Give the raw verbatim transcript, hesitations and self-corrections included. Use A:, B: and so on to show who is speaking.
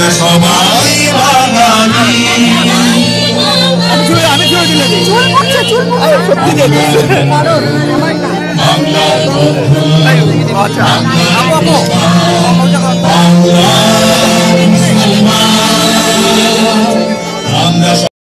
A: আমরা সবাই বাঙালি।
B: আমি চুল দিলে চুল পড়ছে চুল সত্যি বাংলার বন্ধু আচ্ছা আপু আপু